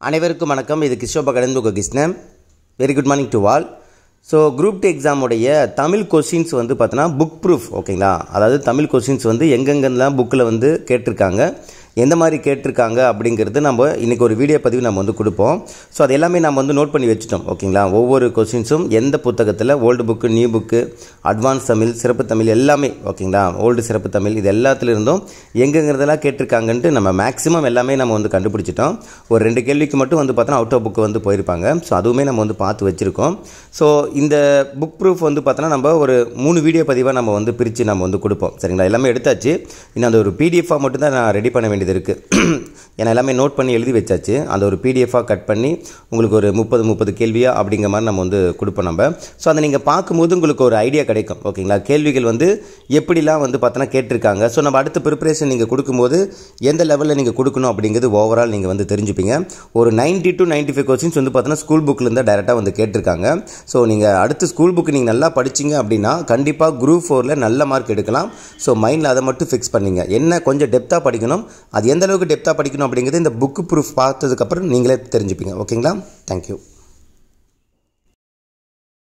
அனைவருக்கும் வணக்கம். இது கிஷோப் அகாடமி உங்கள் Krishnan. Very good morning to all. So group D எக்ஸாமுடைய தமிழ் கொஸ்டின்ஸ் வந்து பார்த்தோன்னா புக் ப்ரூஃப், ஓகேங்களா? அதாவது தமிழ் கொஸ்டின்ஸ் வந்து எங்கெங்கெல்லாம் புக்கில் வந்து கேட்டிருக்காங்க, எந்த மாதிரி கேட்டிருக்காங்க அப்படிங்கிறது நம்ம இன்றைக்கி ஒரு வீடியோ பதிவு நம்ம வந்து கொடுப்போம். ஸோ அது எல்லாமே நம்ம வந்து நோட் பண்ணி வச்சுட்டோம், ஓகேங்களா? ஒவ்வொரு கொஸ்டின்ஸும் எந்த புத்தகத்தில் old book, new book, advance Tamil, சிறப்பு தமிழ் எல்லாமே, ஓகேங்களா? ஓல்டு சிறப்பு தமிழ் இது எல்லாத்துலேருந்தும் எங்கெங்கிறதெல்லாம் கேட்டிருக்காங்கன்ட்டு நம்ம மேக்ஸிமம் எல்லாமே நம்ம வந்து கண்டுபிடிச்சிட்டோம். ஒரு 2 கேள்விக்கு மட்டும் வந்து பார்த்தோன்னா அவுட் ஆஃப் புக்கு வந்து போயிருப்பாங்க. ஸோ அதுவுமே நம்ம வந்து பார்த்து வச்சுருக்கோம். ஸோ இந்த புக் ப்ரூஃப் வந்து பார்த்தோன்னா நம்ம ஒரு 3 வீடியோ பதிவாக நம்ம வந்து பிரித்து நம்ம வந்து கொடுப்போம், சரிங்களா? எல்லாமே எடுத்தாச்சு. இன்னும் அந்த ஒரு பிடிஎஃபாக மட்டும்தான் நான் ரெடி பண்ண வேண்டியது இருக்குது. ஏன்னா எல்லாமே நோட் பண்ணி எழுதி வச்சாச்சு. அந்த ஒரு பிடிஎஃபாக கட் பண்ணி உங்களுக்கு ஒரு 30 கேள்வியாக அப்படிங்கிற மாதிரி நம்ம வந்து கொடுப்போம் நம்ம. ஸோ அதை நீங்கள் பார்க்கும்போது உங்களுக்கு ஒரு ஐடியா கிடைக்கும், ஓகேங்களா? கேள்விகள் வந்து எப்படிலாம் வந்து பார்த்தோன்னா கேட்டிருக்காங்க. ஸோ நம்ம அடுத்த ப்ரிப்பரேஷன் நீங்கள் கொடுக்கும்போது எந்த லெவலில் நீங்கள் கொடுக்கணும் அப்படிங்கிறது ஓவரால் நீங்கள் வந்து தெரிஞ்சுப்பீங்க. ஒரு 90 to 95 கொஸ்டின்ஸ் வந்து பார்த்தோன்னா ஸ்கூல் புக்கில் இருந்தால் டைரெக்டாக வந்து கேட்டிருக்காங்க. ஸோ நீங்கள் அடுத்த ஸ்கூல் புக்கு நீங்கள் நல்லா படிச்சிங்க அப்படின்னா கண்டிப்பாக குரூப் 4ல் நல்ல மார்க் எடுக்கலாம். ஸோ மைண்டில் அதை மட்டும் ஃபிக்ஸ் பண்ணிங்க. என்ன கொஞ்சம் டெப்த்தாக படிக்கணும், அது எந்த அளவுக்கு டெப்த்தாக படிக்கணும் அப்படிங்கிறது இந்த புக்கு ப்ரூஃப் பார்த்ததுக்கப்புறம் நீங்களே தெரிஞ்சுப்பீங்க, ஓகேங்களா? தேங்க்யூ.